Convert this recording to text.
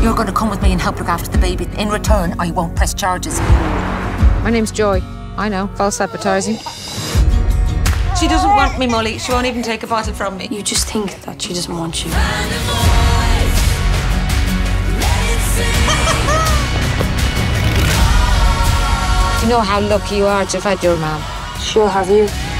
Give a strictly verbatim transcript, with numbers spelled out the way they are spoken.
You're going to come with me and help look after the baby. In return, I won't press charges. My name's Joy. I know, false advertising. She doesn't want me, Molly. She won't even take a bottle from me. You just think that she doesn't want you. You know how lucky you are to have had your mum. She'll have you.